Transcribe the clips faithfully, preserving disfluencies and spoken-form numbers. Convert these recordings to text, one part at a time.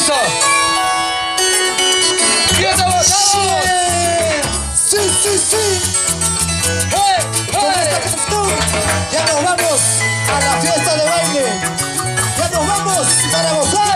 Eso. ¡Quieto, vamos! Sí, sí, sí. ¡Hey, Con hey! esta canción ya nos vamos a la fiesta de baile. Ya nos vamos para gozar.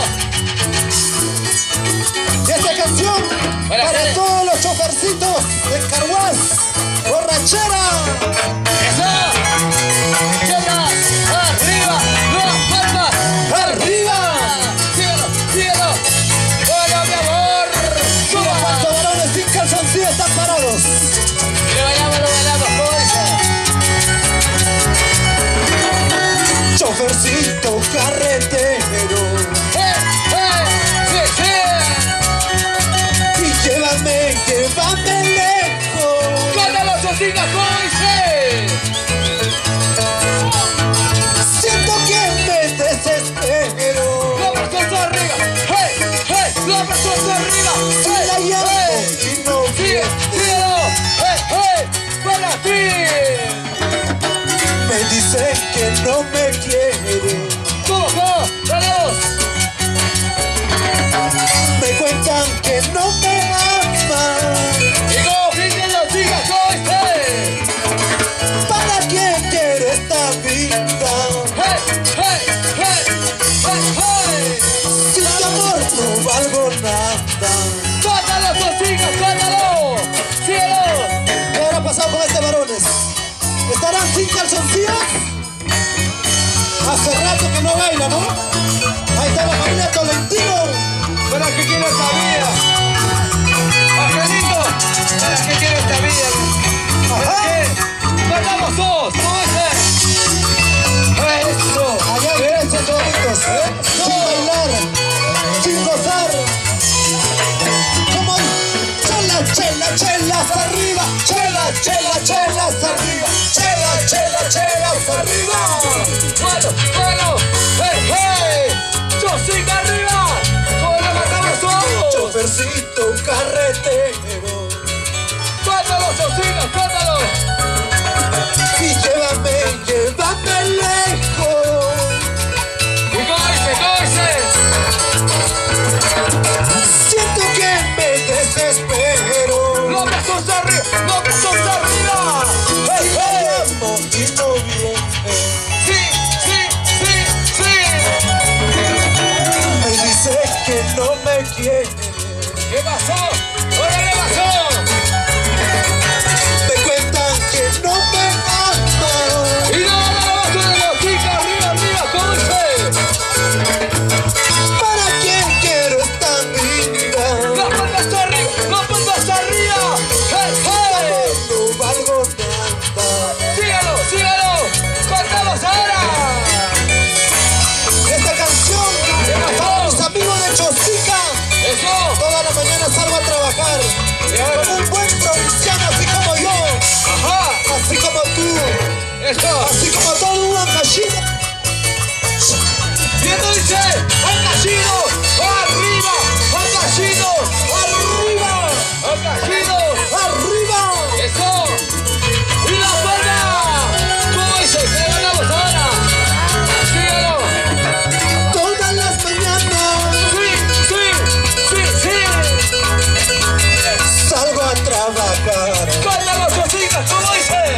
Y esta canción Buenas para tardes. todos los chofercitos de Carhuaz. ¡Borrachera! ¡Eso! ¡Chelas! ¡Arriba! ¡Las palmas! ¡Arriba! ¡Síguelo! ¡Síguelo! ¡Bueno, mi amor! Mira ¡Suba! cuántos varones sin calzoncillos están parados. ¡Lo bailamos, lo bailamos! ¿Cómo dice? Chofercito carretero, ¡Eh! ¡Eh! ¡Sí, sí! y llévame, llévame lejos. ¡Cántalo, Chosica! ¿Cómo dice? Siento que me desespero. ¡La persona arriba! ¡Hey! ¡Hey! ¡La persona arriba! Si ¡Hey! la llamo ¡Hey! y no ¡Sigue! viene, ¡Síguelo! ¡Hey! ¡Hey! ¡Para ti! me dice que no me quiere. ¿Cómo? ¿Cómo? ¡Vamos! Me cuentan que no me ama. ¡Y cómo griten los chicas! ¿Cómo dice? ¿Para quién quiero esta vida? ¡Hey! ¡Hey! ¡Hey! ¡Hey! ¡Hey! Sin tu amor no valgo nada. ¡Cántalo, Chosica! ¡Cántalo! ¡Síguelo! ¿Qué habrá pasado con este varones? ¿Estarán sin calzoncillos? Hace rato que no baila, ¿no? Ahí está la familia Tolentino. ¿Para qué quiero esta vida? Angelito, ¿para qué quiero esta vida? ¿Para qué? ¡Cantamos todos! ¿Cómo es? ¡Eso! Allá vienen esos bonitos, ¿eh? Sin bailar, sin gozar. Como chela, chela, chelas arriba. Chela, chela, chelas arriba. Chela, chela, chelas arriba. ¡Bueno, bueno! ¡Hey, hey! ¡Chosica arriba! ¡Cómo lo matamos todos! Chofercito carretero, ¡Cántalo, Chosica! ¡Cántalo! y llévame, llévame lejos. ¿Y cómo dice? ¿Cómo dice? Siento que me desespero. ¡Los brazos arriba! ¡Los brazos arriba! ¡Hey, La hey! llamo y no viene. ¡Sí, sí, sí, sí! Me dice que no me quiere. ¿Qué pasó? ¿Ahora qué pasó? Me cuentan que no me ama. ¡Y no, no, no, no, no, chica, arriba, arriba! ¿Cómo dice? ¿Para quién quiero esta vida? ¡Las palmas arriba! ¡Las palmas arriba! ¡Hey, hey! No valgo nada. ¡Sígalo, sígalo! ¡Cantamos ahora! Esta canción para mis amigos de Chosica. ¡Eso! Toda la mañana salgo a trabajar con un buen provinciano así como yo, ¡Ajá! así como tú, ¡Eso! así como todo un gallino. ¿Y esto dice? ¡Al gallino! ¡Arriba! ¡Al gallino! ¡Arriba! ¡Al gallino! ¡Arriba! ¡Eso! ¡Y la palma! ¿Cómo dice? ¿Qué le ganamos ahora? ¡Sígalo! Todas las mañanas ¡Sí, sí, sí, sí! salgo a trabajar. ¡Cántalo, Chosica! ¿Cómo dice?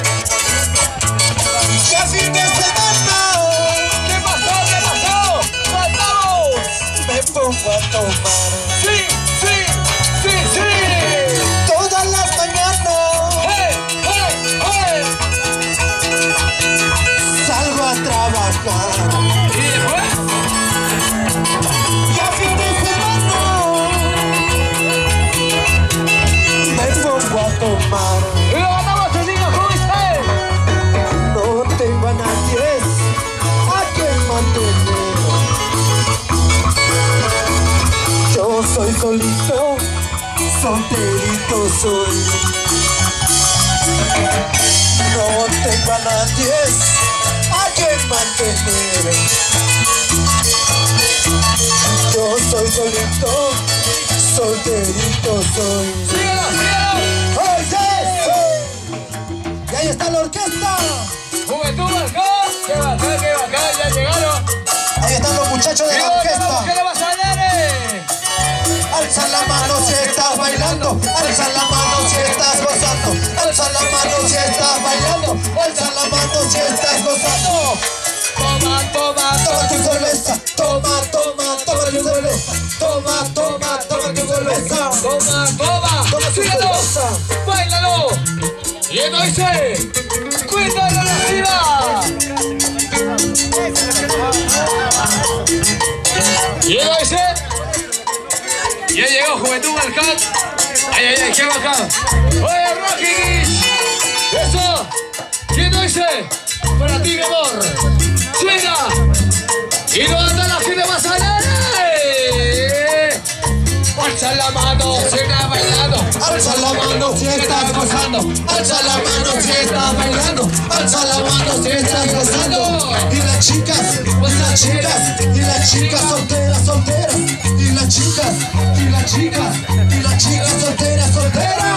Ya fin de semana ¿Qué pasó? ¿Qué pasó? ¡Cantamos! me pongo a tomar. ¡Sí, sí, sí, sí! Todas las mañanas ¡Hey, hey, hey! salgo a trabajar. ¿Y después? Ya fin de semana me pongo a tomar. ¡Y lo ganamos, Chosica! ¿Cómo dice? No tengo a nadie a quien mantener. Yo soy solito, solterito soy. No tengo a nadie a quien mantener. Yo soy solito, solterito soy. ¡Síguelo, síguelo! ¡Oye! Y ahí está la orquesta. ¡Juventud acá! ¡Qué bacán, qué bacán! ¡Ya llegaron! Ahí están los muchachos de ¡Y la vamos, orquesta. ¿qué le vas a dar? alza la mano si estás bailando, alza la mano si estás gozando, alza la mano si estás bailando, alza la mano si estás gozando. Toma, toma, Toma tu cerveza, toma, toma, toma tu cerveza, toma, toma, toma tu cerveza, toma, toma, toma tu síguelo, cerveza. bailalo. Y esto dice, cuéntalo arriba. Y esto dice, ya llegó Juventud Marcat. Ay, ay, ay, qué bacán. Oye, Rocky, eso. Y esto dice, para ti, mi amor. Suena. Y no anda la gente más allá. Alza la mano si estás bailando, Alza la mano si estás gozando, alza la mano si estás bailando, alza la mano si estás gozando. Y las chicas, y las chicas, y las chicas solteras, solteras, y las chicas, y las chicas, y las chicas solteras, solteras.